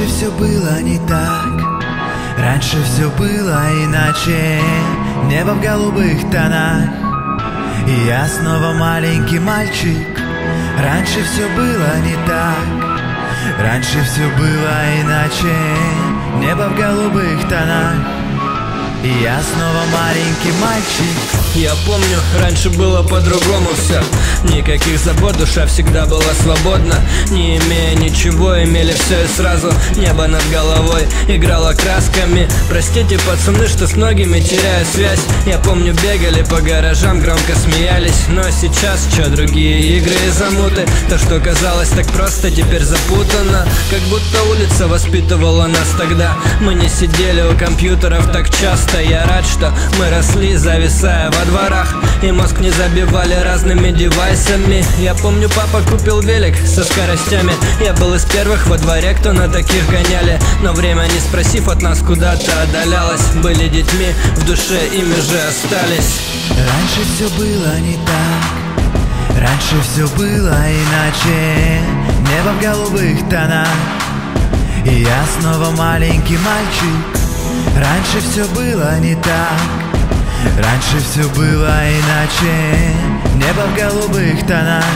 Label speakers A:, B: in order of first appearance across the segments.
A: Раньше все было не так, раньше все было иначе. Небо в голубых тонах, и я снова маленький мальчик. Раньше все было не так, раньше все было иначе. Небо в голубых тонах, и я снова маленький мальчик.
B: Я помню, раньше было по-другому все. Никаких забот, душа всегда была свободна. Не имея ничего, имели все и сразу. Небо над головой играло красками. Простите, пацаны, что с многими теряю связь. Я помню, бегали по гаражам, громко смеялись. Но сейчас, чё, другие игры и замуты. То, что казалось так просто, теперь запутано. Как будто улица воспитывала нас тогда. Мы не сидели у компьютеров так часто. Я рад, что мы росли, зависая во дворах, и мозг не забивали разными девайсами. Я помню, папа купил велик со скоростями. Я был из первых во дворе, кто на таких гоняли. Но время, не спросив, от нас куда-то отдалялось. Были детьми, в душе ими же остались.
A: Раньше все было не так, раньше все было иначе. Небо в голубых тонах, и я снова маленький мальчик. Раньше все было не так, раньше все было иначе. Небо в голубых тонах,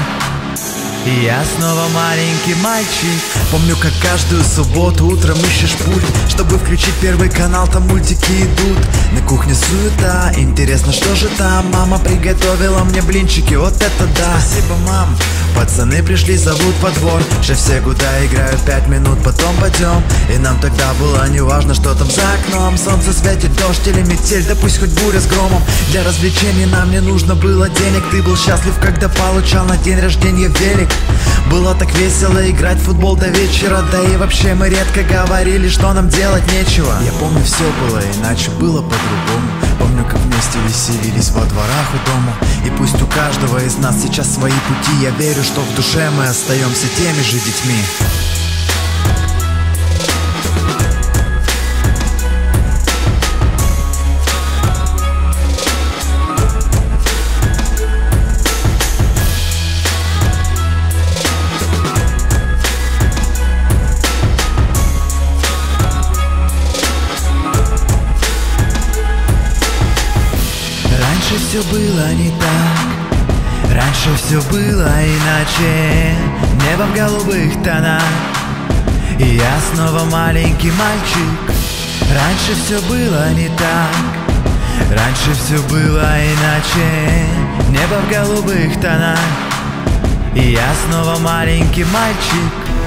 A: и я снова маленький мальчик.
C: Помню, как каждую субботу утром ищешь пульт, чтобы включить первый канал, там мультики идут. На кухне суета, интересно, что же там. Мама приготовила мне блинчики, вот это да. Спасибо, мам. Пацаны пришли, зовут во двор. Же все куда играют 5 минут, потом пойдем. И нам тогда было не важно, что там за окном. Солнце светит, дождь или метель, да пусть хоть буря с громом. Для развлечений нам не нужно было денег. Ты был счастлив, когда получал на день рождения велик. Было так весело играть в футбол до вечера. Да и вообще мы редко говорили, что нам делать нечего. Я помню, все было иначе, было по-другому. Помню, как вместе веселились во дворах у дома. И пусть у каждого из нас сейчас свои пути, я верю, что в душе мы остаемся теми же детьми.
A: Раньше все было не так, раньше все было иначе. Небо в голубых тонах, и я снова маленький мальчик. Раньше все было не так, раньше все было иначе. Небо в голубых тонах, и я снова маленький мальчик.